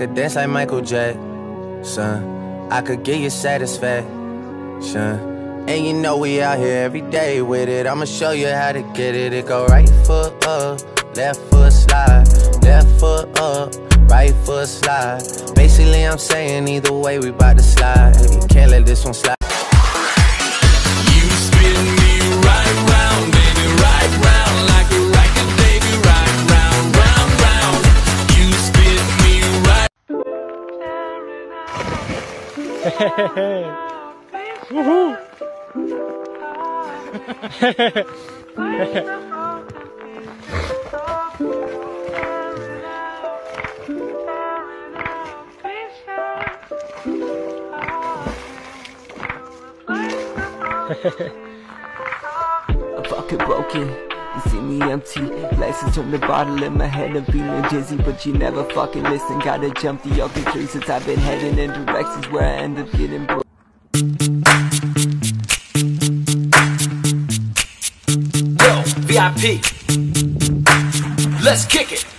could dance like Michael Jackson. I could give you satisfaction. And you know we out here every day with it. I'ma show you how to get it. It go right foot up, left foot slide, left foot up, right foot slide. Basically I'm saying either way we bout to slide. Hey, you can't let this one slide. You spin me right round, baby, right round, like a record, baby, right round, round, round. You spin me right. Woohoo! I'm fucking broken, you see me empty. License from the bottle in my head, I'm feeling dizzy. But you never fucking listen, gotta jump the other tree. Since I've been heading in directions where I end up getting broke. Yo, VIP, let's kick it.